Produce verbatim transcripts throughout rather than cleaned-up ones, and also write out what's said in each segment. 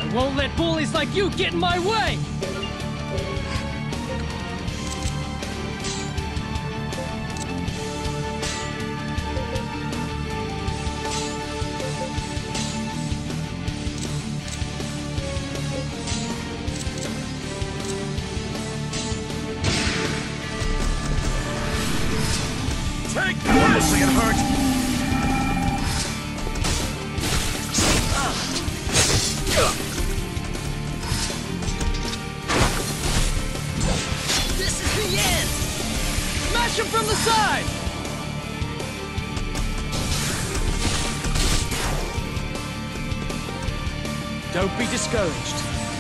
Won't let bullies like you get in my way! Take this! It hurt. This is the end! Smash him from the side! Don't be discouraged.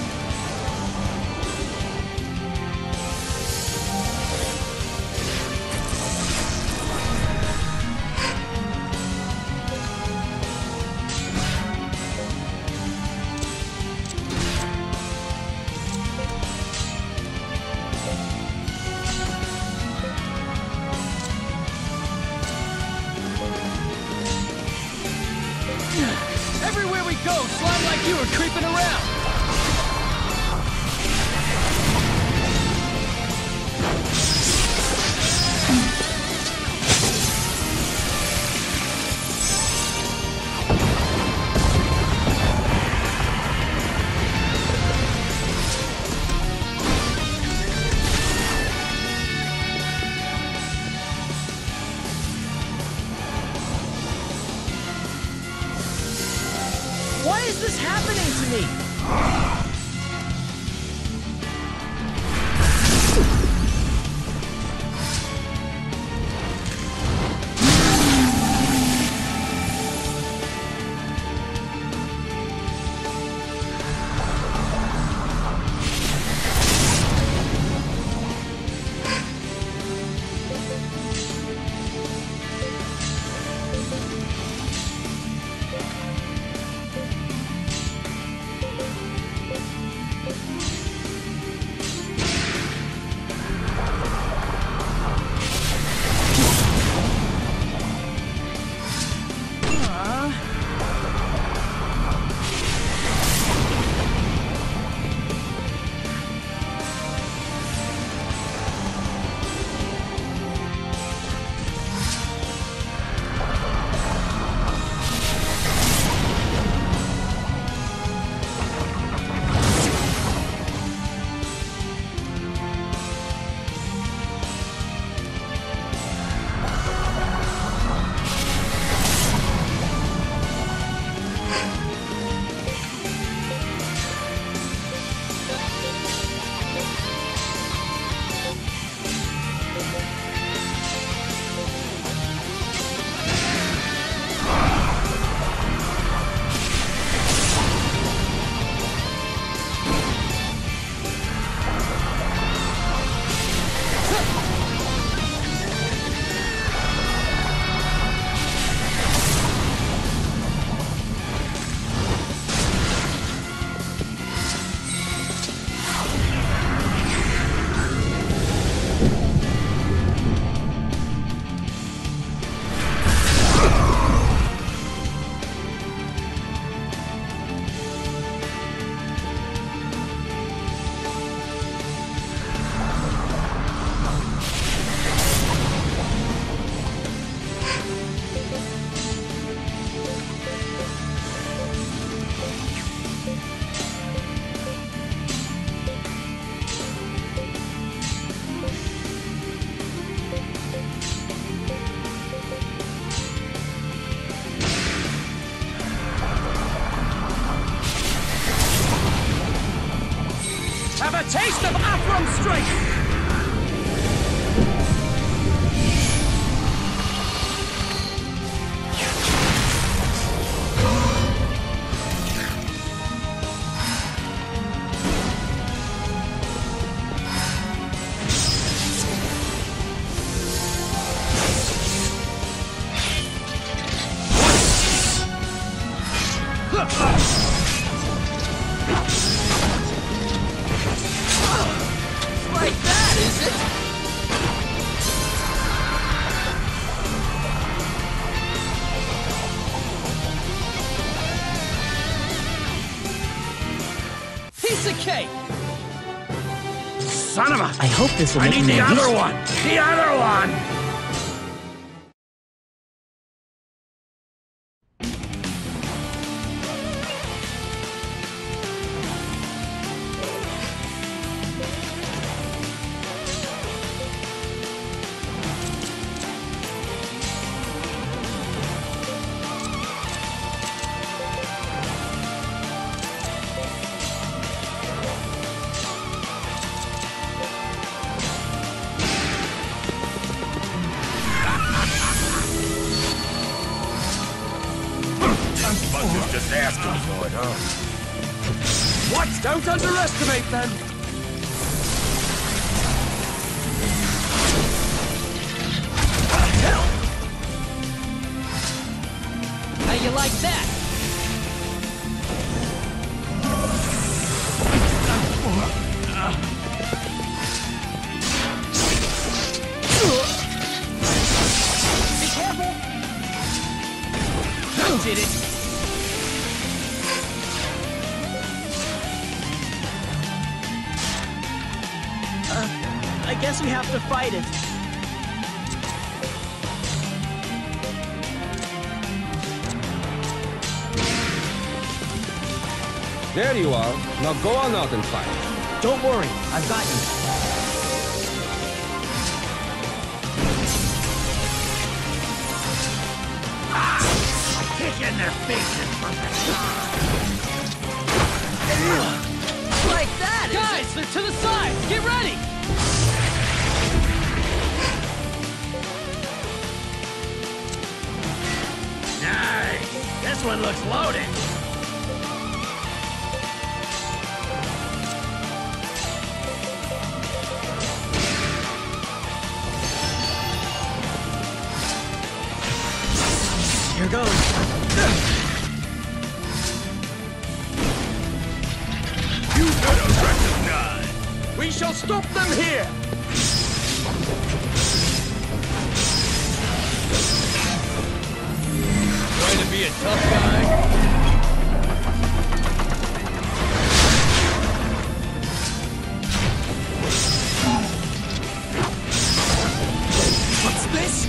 Everywhere we go, slime like you are creeping around! Why is this happening to me? Have a taste of Afron's strength! Like that, is it? Piece of cake! Son of a... I hope this will I make need me the more other useful. one! The other one! Bunch just asking for it, huh? What? Don't underestimate them! How you like that? Be careful! I did it! I guess we have to fight it. There you are. Now go on out and fight. Don't worry, I've got you. Ah! Kick in their faces from the side! Like that! Guys, they're to the side! Get ready! Nice! This one looks loaded! Here goes. You better recognize! We shall stop them here! Trying to be a tough guy? What's this?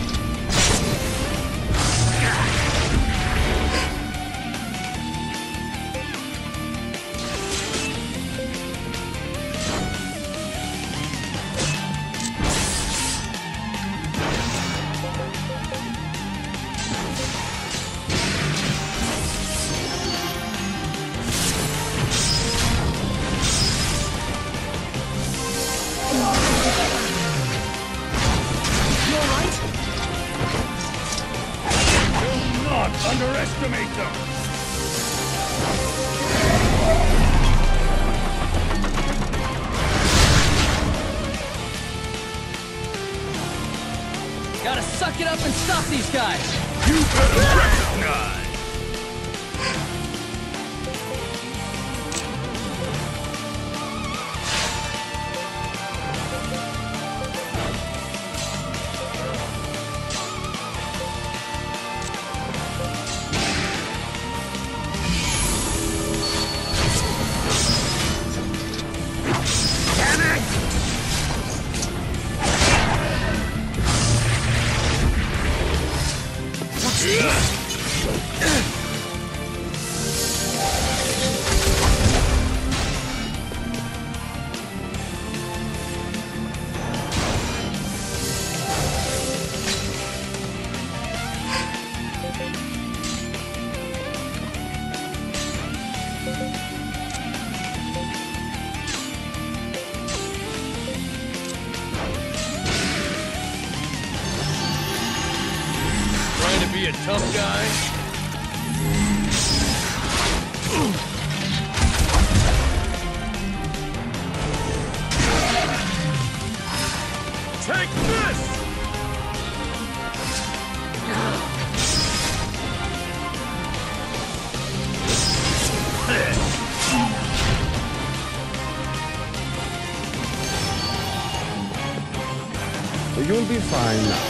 Underestimate them! Gotta suck it up and stop these guys! You better recognize! Trying to be a tough guy? Take this! You'll be fine now.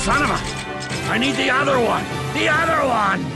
Son of a... I need the other one! The other one!